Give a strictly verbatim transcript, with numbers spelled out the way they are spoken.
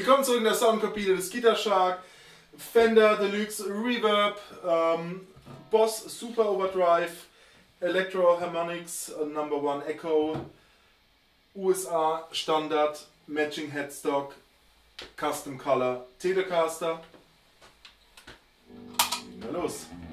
Willkommen zurück in der Soundkabine des Guitar Shark. Fender Deluxe Reverb, ähm, Boss Super Overdrive, Electro Harmonix Number One Echo, U S A Standard, Matching Headstock, Custom Color Telecaster. Na los!